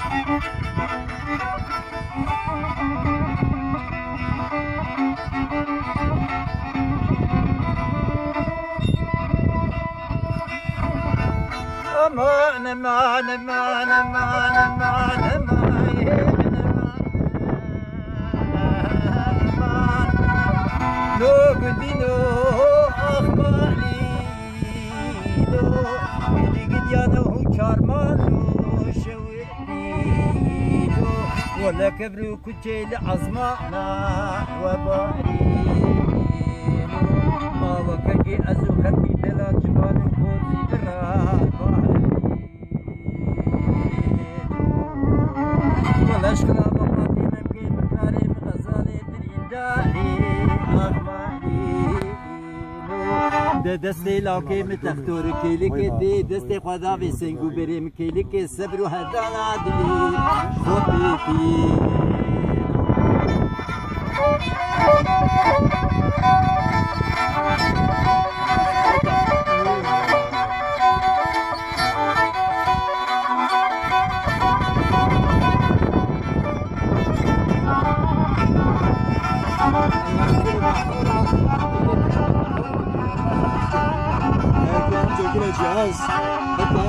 امان امان امان امان امان امان لو قدينو اخمالي لو اللي قد يانو كارمانو شويتي لو ولا كبرو كتيل عظمانا وباري ما وكاكي ازو خبي دلا جبالو كوزي براد والاشكال بطاطي نبقي مكاري مغزالي برينداري اخمالي دستي لاوكي متختور كيلك دي دستي خدا في سنگو بريم كيلك صبر وهدانا دلي خطيتي جهاز يلا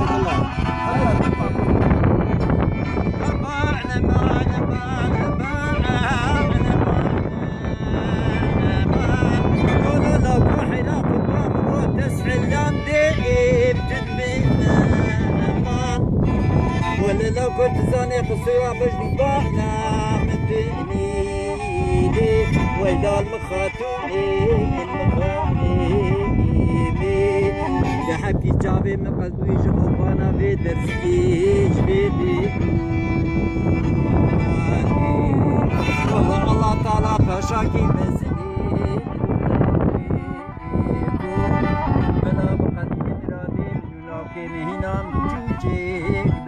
ولا لو كنت زاني قصيرة باش نبعنا مديني ويلا المخاطوني يا حبي جابي من قلبي جهوبانا في درسي جبيدي والله الله تعالى فشاكي بزني بلا بقدي مرادي من لوكي مهنام جوجي